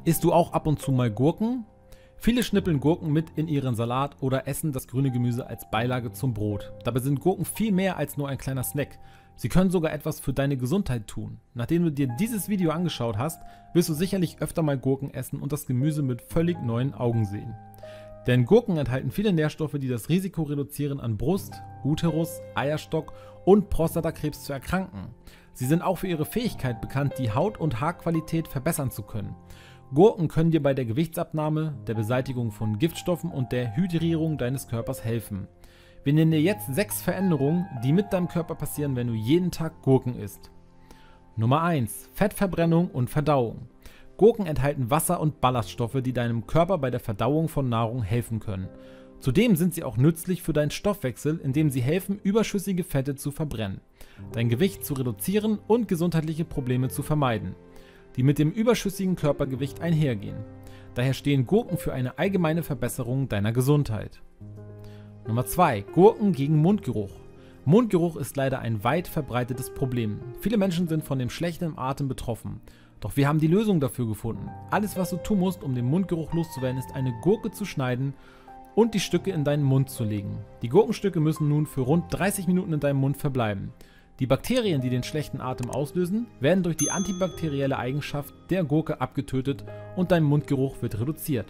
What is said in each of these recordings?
Isst du auch ab und zu mal Gurken? Viele schnippeln Gurken mit in ihren Salat oder essen das grüne Gemüse als Beilage zum Brot. Dabei sind Gurken viel mehr als nur ein kleiner Snack. Sie können sogar etwas für deine Gesundheit tun. Nachdem du dir dieses Video angeschaut hast, wirst du sicherlich öfter mal Gurken essen und das Gemüse mit völlig neuen Augen sehen. Denn Gurken enthalten viele Nährstoffe, die das Risiko reduzieren, an Brust, Uterus, Eierstock und Prostatakrebs zu erkranken. Sie sind auch für ihre Fähigkeit bekannt, die Haut- und Haarqualität verbessern zu können. Gurken können dir bei der Gewichtsabnahme, der Beseitigung von Giftstoffen und der Hydrierung deines Körpers helfen. Wir nennen dir jetzt 6 Veränderungen, die mit deinem Körper passieren, wenn du jeden Tag Gurken isst. Nummer 1. Fettverbrennung und Verdauung. Gurken enthalten Wasser und Ballaststoffe, die deinem Körper bei der Verdauung von Nahrung helfen können. Zudem sind sie auch nützlich für deinen Stoffwechsel, indem sie helfen, überschüssige Fette zu verbrennen, dein Gewicht zu reduzieren und gesundheitliche Probleme zu vermeiden, die mit dem überschüssigen Körpergewicht einhergehen. Daher stehen Gurken für eine allgemeine Verbesserung deiner Gesundheit. Nummer 2. Gurken gegen Mundgeruch. Mundgeruch ist leider ein weit verbreitetes Problem. Viele Menschen sind von dem schlechten Atem betroffen. Doch wir haben die Lösung dafür gefunden. Alles, was du tun musst, um den Mundgeruch loszuwerden, ist eine Gurke zu schneiden und die Stücke in deinen Mund zu legen. Die Gurkenstücke müssen nun für rund 30 Minuten in deinem Mund verbleiben. Die Bakterien, die den schlechten Atem auslösen, werden durch die antibakterielle Eigenschaft der Gurke abgetötet und dein Mundgeruch wird reduziert.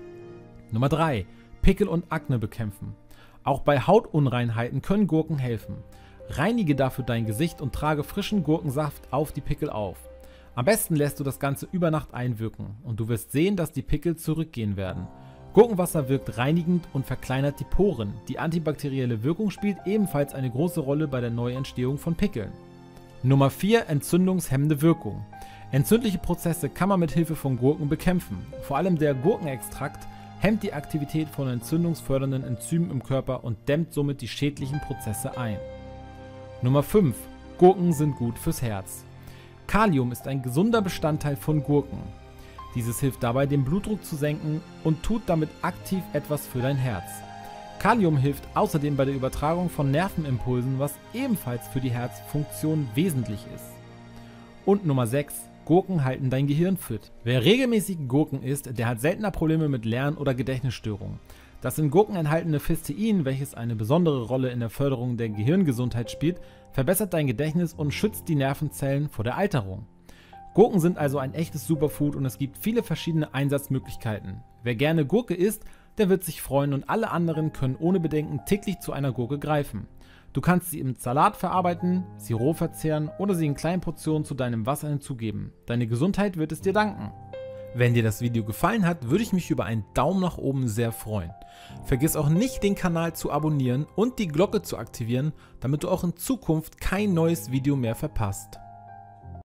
Nummer 3. Pickel und Akne bekämpfen. Auch bei Hautunreinheiten können Gurken helfen. Reinige dafür dein Gesicht und trage frischen Gurkensaft auf die Pickel auf. Am besten lässt du das Ganze über Nacht einwirken und du wirst sehen, dass die Pickel zurückgehen werden. Gurkenwasser wirkt reinigend und verkleinert die Poren. Die antibakterielle Wirkung spielt ebenfalls eine große Rolle bei der Neuentstehung von Pickeln. Nummer 4. Entzündungshemmende Wirkung. Entzündliche Prozesse kann man mit Hilfe von Gurken bekämpfen. Vor allem der Gurkenextrakt hemmt die Aktivität von entzündungsfördernden Enzymen im Körper und dämmt somit die schädlichen Prozesse ein. Nummer 5. Gurken sind gut fürs Herz. Kalium ist ein gesunder Bestandteil von Gurken. Dieses hilft dabei, den Blutdruck zu senken und tut damit aktiv etwas für dein Herz. Kalium hilft außerdem bei der Übertragung von Nervenimpulsen, was ebenfalls für die Herzfunktion wesentlich ist. Und Nummer 6. Gurken halten dein Gehirn fit. Wer regelmäßig Gurken isst, der hat seltener Probleme mit Lern- oder Gedächtnisstörungen. Das in Gurken enthaltene Fistein, welches eine besondere Rolle in der Förderung der Gehirngesundheit spielt, verbessert dein Gedächtnis und schützt die Nervenzellen vor der Alterung. Gurken sind also ein echtes Superfood und es gibt viele verschiedene Einsatzmöglichkeiten. Wer gerne Gurke isst, der wird sich freuen und alle anderen können ohne Bedenken täglich zu einer Gurke greifen. Du kannst sie im Salat verarbeiten, sie roh verzehren oder sie in kleinen Portionen zu deinem Wasser hinzugeben. Deine Gesundheit wird es dir danken. Wenn dir das Video gefallen hat, würde ich mich über einen Daumen nach oben sehr freuen. Vergiss auch nicht, den Kanal zu abonnieren und die Glocke zu aktivieren, damit du auch in Zukunft kein neues Video mehr verpasst.